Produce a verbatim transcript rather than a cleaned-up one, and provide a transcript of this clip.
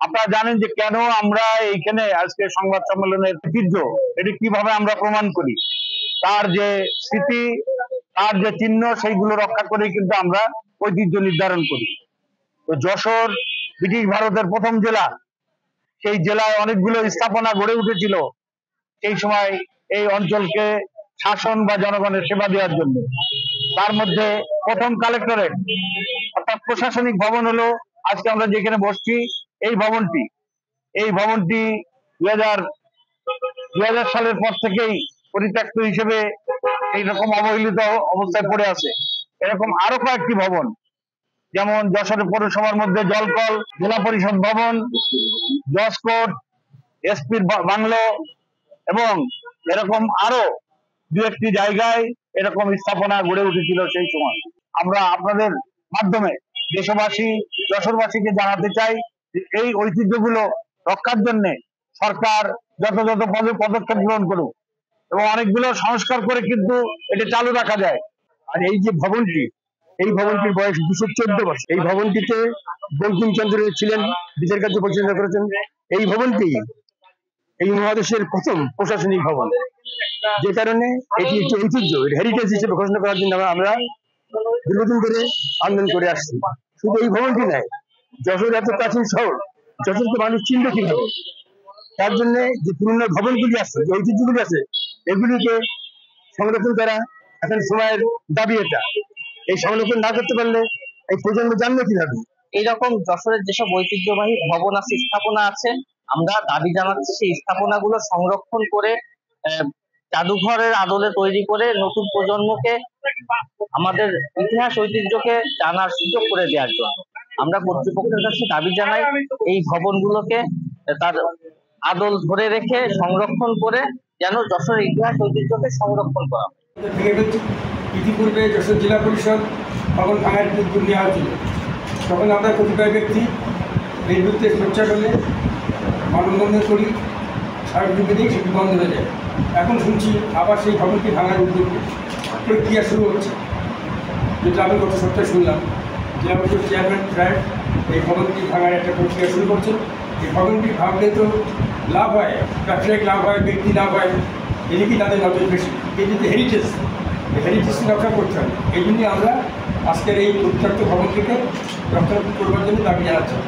আপনারা জানেন যে কেন আমরা এইখানে আজকে সংবাদ সম্মেলনের ঐতিহ্য এটি কিভাবে আমরা প্রমাণ করি, তার যে স্মৃতি, তার যে চিহ্ন, সেইগুলো রক্ষা করে কিন্তু আমরা ঐতিহ্য নির্ধারণ করি। তো যশোর ব্রিটিশ ভারতের প্রথম জেলা, সেই জেলায় অনেকগুলো স্থাপনা গড়ে উঠেছিল সেই সময় এই অঞ্চলকে শাসন বা জনগণের সেবা দেওয়ার জন্য। তার মধ্যে প্রথম কালেক্টরেট অর্থাৎ প্রশাসনিক ভবন হলো আজকে আমরা যেখানে বসছি এই ভবনটি। এই ভবনটি দুই হাজার দুই হাজার সালের পর থেকেই পরিত্যক্ত হিসেবে এইরকম অবহেলিত অবস্থায় পড়ে আছে। এরকম আরো কয়েকটি ভবন, যেমন যশোর পৌরসভার মধ্যে জলকল, জেলা পরিষদ ভবন, জজ কোর্ট, এসপির বাংলো এবং এরকম আরো দু একটি জায়গায় এরকম স্থাপনা গড়ে উঠেছিল সেই সময়। আমরা আপনাদের মাধ্যমে দেশবাসী, যশোরবাসীকে জানাতে চাই যে এই ঐতিহ্যগুলো রক্ষার জন্য সরকার যথাযথ পদক্ষেপ গ্রহণ করুক এবং অনেকগুলো সংস্কার করে কিন্তু এটা চালু রাখা যায়। আর এই যে ভবনটি, এই ভবনটির বয়স দুশো চোদ্দ বছর। এই ভবনটিতে বঙ্কিমচন্দ্র ছিলেন, বিচার কার্য পরিচালনা করেছেন। এই ভবনটি এই মহাদেশের প্রথম প্রশাসনিক ভবন, যে কারণে এটি একটি ঐতিহ্য, হেরিটেজ হিসেবে ঘোষণা করার জন্য আমরা দীর্ঘদিন ধরে আন্দোলন করে আসছি। শুধু এই ভবনটি নয়, যশোর এত প্রাচীন শহর, যশোরকে মানুষ চিনবে কিভাবে? তার জন্য যে পুরনো ভবনগুলি আছে, যে ঐতিহ্যগুলি আছে, এগুলিকে সংরক্ষণ করা এখন সময়ের দাবি। এটা এই সংরক্ষণ না করতে পারলে এই প্রজন্ম জানবে কিভাবে? এইরকম যশোরের যেসব ঐতিহ্যবাহী ভবন আছে, স্থাপনা আছে, আমরা দাবি জানাচ্ছি সেই স্থাপনাগুলো সংরক্ষণ করে জাদুঘরের আদলে তৈরি করে নতুন প্রজন্মকে আমাদের ইতিহাস ঐতিহ্যকে জানার সুযোগ করে দেওয়ার জন্য আমরা কর্তৃপক্ষের কাছে দাবি জানাই এই ভবনগুলোকে তার আদল ধরে রেখে সংরক্ষণ করে যেন যশোরের ইতিহাস ঐতিহ্যকে সংরক্ষণ করা হয়। ইতিপূর্বে যশোর জেলা পরিষদ ভবন ভাঙার উদ্যোগ নেওয়া হয়েছিল, তখন আমরা কতিপয় ব্যক্তি এই বিরুদ্ধে সোচ্চার হলে মানববন্ধন করি, সার্বজনীন সেটি বন্ধ হয়ে যায়। এখন শুনছি আবার সেই ভবনটি ভাঙার উদ্যোগ প্রক্রিয়া শুরু হচ্ছে, যেটা আমি গত সপ্তাহে শুনলাম। জেলা পরিষদ চেয়ারম্যান সাহেব এই ভবনটি ভাঙার একটা প্রক্রিয়া শুরু করছেন। এই ভবনটি ভাঙলে তো লাভ হয়, ব্যবসায়িক লাভ হয়, ব্যক্তি লাভ হয়, এদিকেই তাদের নজর বেশি। এই যদি হেরিটেজ, হেরিটেজকে রক্ষা করতে হবে। এই জন্যই আমরা আজকের এই উত্তপ্ত ভবনটিকে রক্ষা করবার জন্য দাবি জানাচ্ছি।